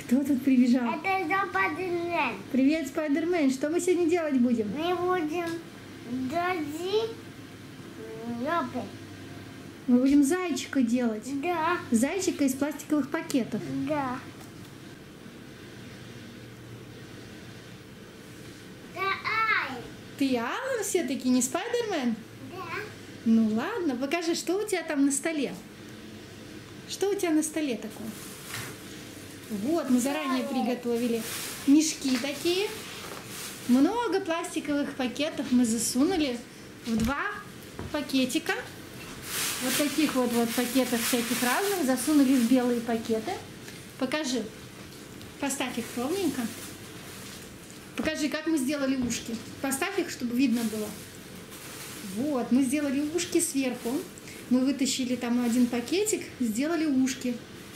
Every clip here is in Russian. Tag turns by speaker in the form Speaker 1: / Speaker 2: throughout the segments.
Speaker 1: Кто тут прибежал?
Speaker 2: Это Спайдермен.
Speaker 1: Привет, Спайдермен. Что мы сегодня делать будем?
Speaker 2: Мы будем дожди лапы.
Speaker 1: Мы будем зайчика делать.
Speaker 2: Да,
Speaker 1: Зайчика из пластиковых пакетов.
Speaker 2: да. Да, ай.
Speaker 1: Ты Алан все-таки, не Спайдермен?
Speaker 2: Да.
Speaker 1: Ну ладно, покажи, что у тебя там на столе. Что у тебя на столе такое? Вот, мы заранее приготовили мешки такие. Много пластиковых пакетов мы засунули в 2 пакетика. Вот таких вот пакетов всяких разных засунули в белые пакеты. Покажи. Поставь их ровненько. Покажи, как мы сделали ушки. Поставь их, чтобы видно было. Вот, мы сделали ушки сверху. Мы вытащили там 1 пакетик, сделали ушки.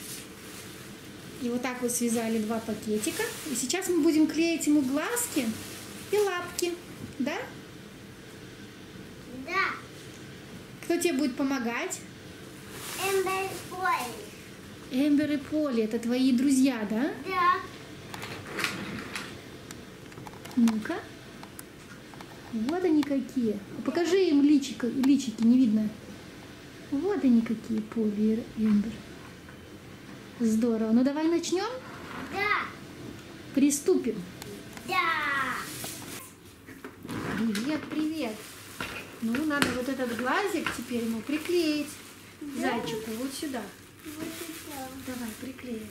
Speaker 1: И вот так вот связали 2 пакетика. И сейчас мы будем клеить ему глазки и лапки. Да?
Speaker 2: Да.
Speaker 1: Кто тебе будет помогать?
Speaker 2: Эмбер Полли.
Speaker 1: Эмбер и Полли. Это твои друзья, да?
Speaker 2: Да.
Speaker 1: Ну-ка. Вот они какие. Покажи им личики, не видно. Вот они какие, Полли и Эмбер. Здорово. Ну давай начнем?
Speaker 2: Да.
Speaker 1: Приступим.
Speaker 2: Да.
Speaker 1: Привет, привет. Ну, надо вот этот глазик теперь ему приклеить. Зайчику вот сюда.
Speaker 2: Вот это.
Speaker 1: Давай, приклеим.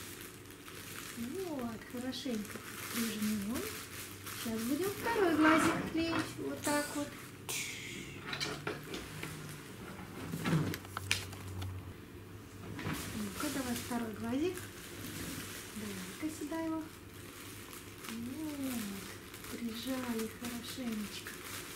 Speaker 1: Вот, хорошенько прижмем. Сейчас будем 2-й глазик клеить. Вот так вот. Ну-ка, давай 2-й глазик. Давай-ка сюда его. Вот, прижали хорошенечко.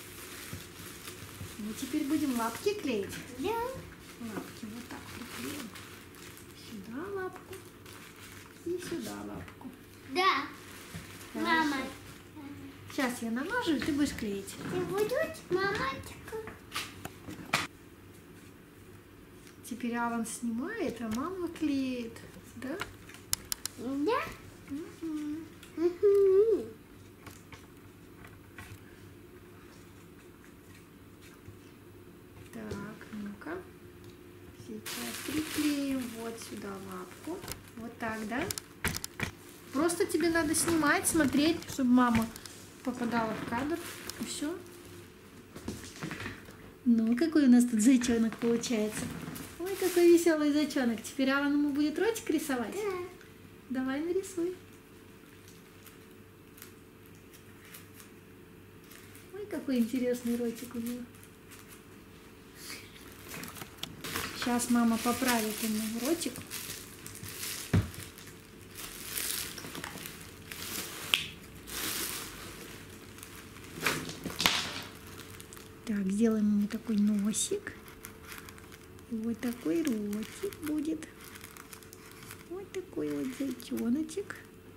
Speaker 1: Ну, теперь будем лапки клеить.
Speaker 2: Да.
Speaker 1: Лапки вот так приклеим. Сюда лапку и сюда лапку.
Speaker 2: Да.
Speaker 1: Хорошо.
Speaker 2: Мама.
Speaker 1: Сейчас я намажу, и ты будешь клеить.
Speaker 2: Ты будешь, мамочка?
Speaker 1: Теперь Алан снимает, а мама клеит. Да?
Speaker 2: Да.
Speaker 1: Мгм.
Speaker 2: Угу.
Speaker 1: Так, ну-ка. Сейчас приклеим вот сюда лапку. Вот так, да? Просто тебе надо снимать, смотреть, чтобы мама попадала в кадр. И все. Ну, какой у нас тут зайчонок получается. Ой, какой веселый зайчонок. Теперь Алан ему будет ротик рисовать?
Speaker 2: Да.
Speaker 1: Давай нарисуй. Ой, какой интересный ротик у него. Сейчас мама поправит ему ротик. Так, сделаем ему такой носик. И вот такой ротик будет. Вот такой вот зайчоночек.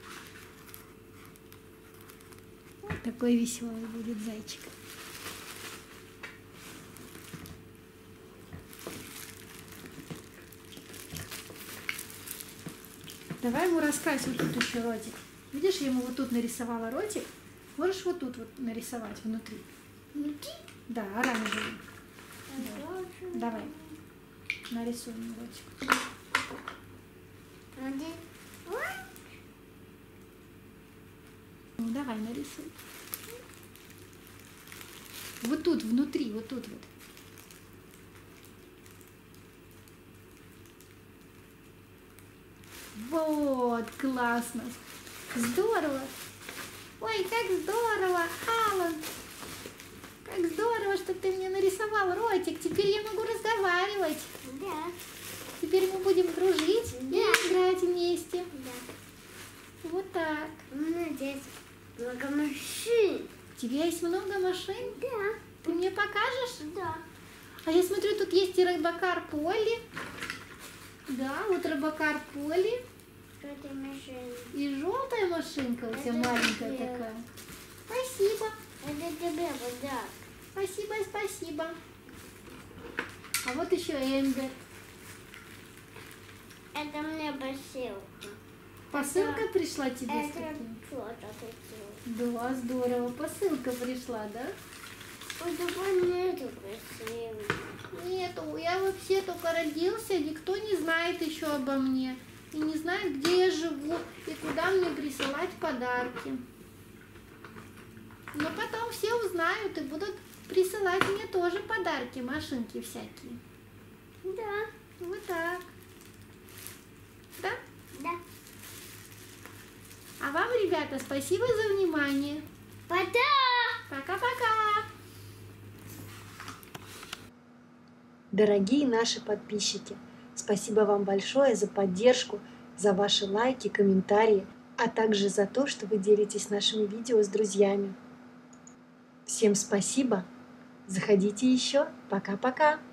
Speaker 1: Вот такой веселый будет зайчик. Давай ему раскрась вот тут еще ротик. Видишь, я ему вот тут нарисовала ротик. Можешь вот тут вот нарисовать внутри?
Speaker 2: Внутри?
Speaker 1: Да, оранжевый. Давай, нарисуй ему ротик.
Speaker 2: Один.
Speaker 1: Ну, давай, нарисуй. Вот тут, внутри, вот тут вот. Вот, классно. Здорово. Ой, как здорово, Алан. Как здорово, что ты мне нарисовал ротик. Теперь я могу разговаривать.
Speaker 2: Да.
Speaker 1: Теперь мы будем дружить и играть вместе.
Speaker 2: Да.
Speaker 1: Вот так.
Speaker 2: Молодец. Много машин.
Speaker 1: У тебя есть много машин?
Speaker 2: Да.
Speaker 1: Ты мне покажешь?
Speaker 2: Да.
Speaker 1: А я смотрю, тут есть и робокар Полли. Да, вот робокар Полли.
Speaker 2: Этой машины.
Speaker 1: И желтая машинка у тебя
Speaker 2: Это
Speaker 1: маленькая
Speaker 2: белая.
Speaker 1: такая. Спасибо.
Speaker 2: Это тебе подарок.
Speaker 1: Спасибо, спасибо. А вот еще Эмбер.
Speaker 2: Это мне посылка.
Speaker 1: Посылка пришла тебе с
Speaker 2: Это
Speaker 1: каким?
Speaker 2: что-то такое.
Speaker 1: Да, здорово. Посылка пришла, да?
Speaker 2: У тебя нету красивого.
Speaker 1: Нету. Я вообще только родился, никто не знает еще обо мне. И не знает, где я живу и куда мне присылать подарки. Но потом все узнают и будут присылать мне тоже подарки, машинки всякие.
Speaker 2: Да,
Speaker 1: Вот так. Да?
Speaker 2: да.
Speaker 1: А вам, ребята, спасибо за внимание.
Speaker 2: Пока!
Speaker 1: Пока-пока.
Speaker 3: Дорогие наши подписчики, спасибо вам большое за поддержку, за ваши лайки, комментарии, а также за то, что вы делитесь нашими видео с друзьями. Всем спасибо. Заходите еще. Пока-пока.